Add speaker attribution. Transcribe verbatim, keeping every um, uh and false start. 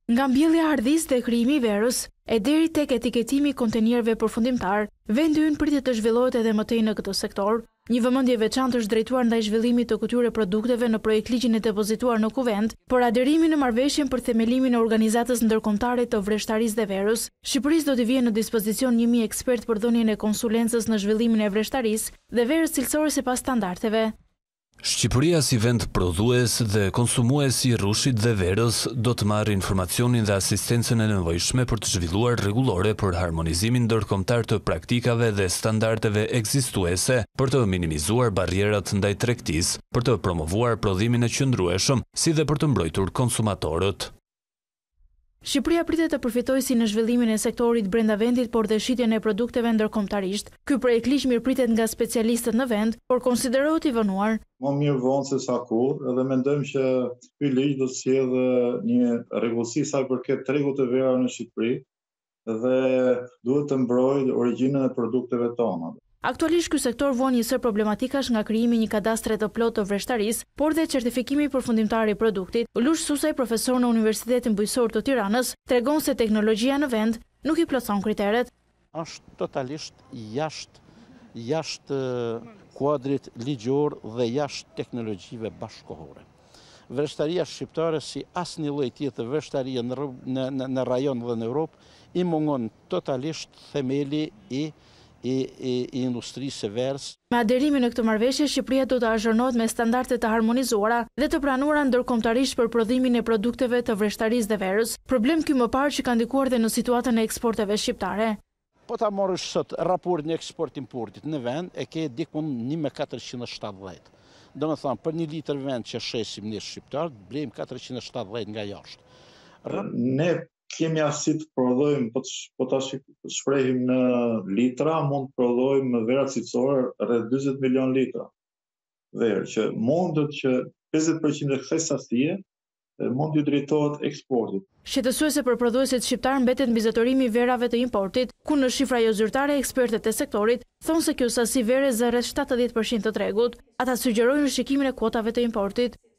Speaker 1: Nga mbjellja e ardhisë dhe krijimi i verës, e deri tek etiketimi i kontenierëve përfundimtar, vendi ynë pritet të zhvillohet edhe më tej në këtë sektor. Një vëmendje e veçantë është drejtuar ndaj zhvillimit të këtyre produkteve në projektligjin e depozituar në Kuvent për aderimin në marrëveshjen për themelimin e organizatës ndërkombëtare të vreshtarisë dhe verës. Shqipërisë do t'i vijë në dispozicion një mijë ekspert për dhënien e konsulencës në zhvillimin e vreshtarisë dhe verës cilësore sipas standardeve.
Speaker 2: Shqipëria si vend prodhues dhe konsumues i rrushit dhe verës do të marrë informacionin dhe asistencën e nevojshme për të zhvilluar rregullore për harmonizimin ndërkombëtar të praktikave dhe standardeve ekzistuese, për të minimizuar barrierat ndaj tregtisë, për të promovuar prodhimin e qëndrueshëm, si dhe për të mbrojtur konsumatorët.
Speaker 1: Shqipëria pritet të përfitojë si në zhvillimin e sektorit brenda vendit, por dhe shitjen e produkteve ndërkombëtarisht. Ky projektligj mirëpritet nga specialistët në vend, por konsiderohet i vënuar.
Speaker 3: Më mirë vonë se sa kurrë, edhe mendojmë që ky ligj do të sjellë një rregullsi sa i përket tregut të verave në Shqipëri dhe duhet të mbrojë origjinën e produkteve tona.
Speaker 1: Aktualisht ky sektor vuan një sër problematikash nga krijimi një kadastre të plotë të vreshtarisë, por dhe certifikimi përfundimtar i produktit. Ulush Susaj, profesor në Universitetin Bujqësor të Tiranës, tregon se teknologjia në vend nuk i plotson kriteret.
Speaker 4: Është totalisht jashtë jashtë kuadrit ligjor dhe jashtë teknologjive bashkëkohore. Vreshtaria shqiptare, si asnjë lloj tjetër vreshtarie në, në, në rajon dhe në Europë, i mungon totalisht themeli i i, i, i industrisë së verës.
Speaker 1: Me aderimin në këtë marrëveshje, Shqipëria do të azhërnohet me standarde të harmonizuara dhe të pranuara ndërkombëtarisht për prodhimin e produkteve të vreshtarisë dhe verës. Problem ky më parë që ka ndikuar dhe në situatën e eksporteve shqiptare.
Speaker 4: Po ta morësh sot raportin e eksport-importit në vend, e ke diku një mijë katërqind e shtatëdhjetë. Do të thonë, për një litër vend që shesim ne shqiptar, blejmë katërqind e shtatëdhjetë nga jashtë.
Speaker 3: Ne kemi aftësi të prodhojmë, po, po ta shprehim në litra, mund të prodhojmë vera cilësore rreth dyzet milion litra verë, që mundet që pesëdhjetë përqind e kësaj sasie mund t'ju drejtohet eksportit.
Speaker 1: Shqetësuese për prodhuesit shqiptar mbetet mbizetërimi i verave të importit, ku në shifra jo zyrtare ekspertët e sektorit thonë se kjo sasi vere zë rreth shtatëdhjetë përqind të tregut. Ata sugjerojnë shikimin e kuotave të importit.